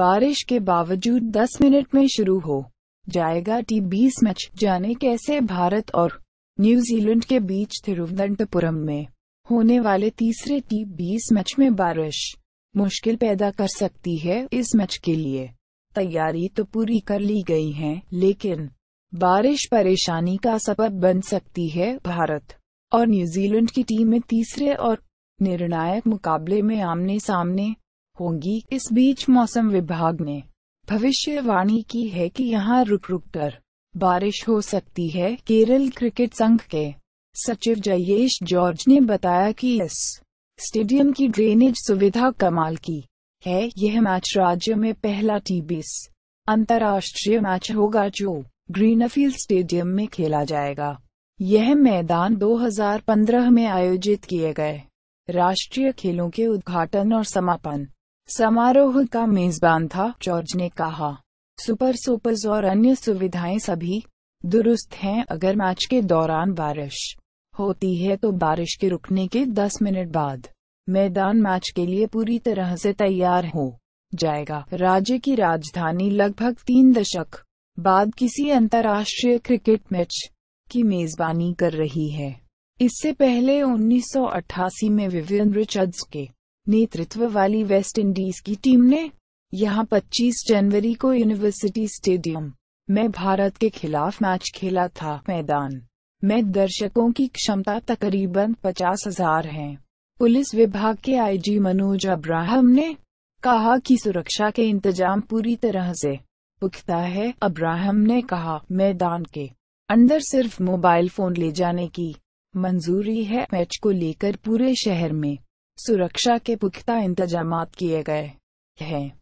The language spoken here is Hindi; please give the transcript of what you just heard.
बारिश के बावजूद 10 मिनट में शुरू हो जाएगा T20 मैच। जाने कैसे भारत और न्यूजीलैंड के बीच तिरुवनंतपुरम में होने वाले तीसरे T20 मैच में बारिश मुश्किल पैदा कर सकती है। इस मैच के लिए तैयारी तो पूरी कर ली गई है, लेकिन बारिश परेशानी का सबब बन सकती है। भारत और न्यूजीलैंड की टीमें तीसरे और निर्णायक मुकाबले में आमने सामने होंगी। इस बीच मौसम विभाग ने भविष्यवाणी की है कि यहां रुक रुक कर बारिश हो सकती है। केरल क्रिकेट संघ के सचिव जयेश जॉर्ज ने बताया कि इस स्टेडियम की ड्रेनेज सुविधा कमाल की है। यह मैच राज्य में पहला T20 अंतर्राष्ट्रीय मैच होगा जो ग्रीनफील्ड स्टेडियम में खेला जाएगा। यह मैदान 2015 में आयोजित किए गए राष्ट्रीय खेलों के उद्घाटन और समापन समारोह का मेजबान था। जॉर्ज ने कहा, सुपर सोपर्स और अन्य सुविधाएं सभी दुरुस्त हैं। अगर मैच के दौरान बारिश होती है तो बारिश के रुकने के 10 मिनट बाद मैदान मैच के लिए पूरी तरह से तैयार हो जाएगा। राज्य की राजधानी लगभग 3 दशक बाद किसी अंतर्राष्ट्रीय क्रिकेट मैच की मेजबानी कर रही है। इससे पहले 1988 में विवियन रिचर्ड्स के नेतृत्व वाली वेस्ट इंडीज की टीम ने यहां 25 जनवरी को यूनिवर्सिटी स्टेडियम में भारत के खिलाफ मैच खेला था। मैदान में दर्शकों की क्षमता तकरीबन 50,000 है। पुलिस विभाग के आईजी मनोज अब्राहम ने कहा कि सुरक्षा के इंतजाम पूरी तरह से पुख्ता है। अब्राहम ने कहा, मैदान के अंदर सिर्फ मोबाइल फोन ले जाने की मंजूरी है। मैच को लेकर पूरे शहर में सुरक्षा के पुख्ता इंतजामात किए गए हैं।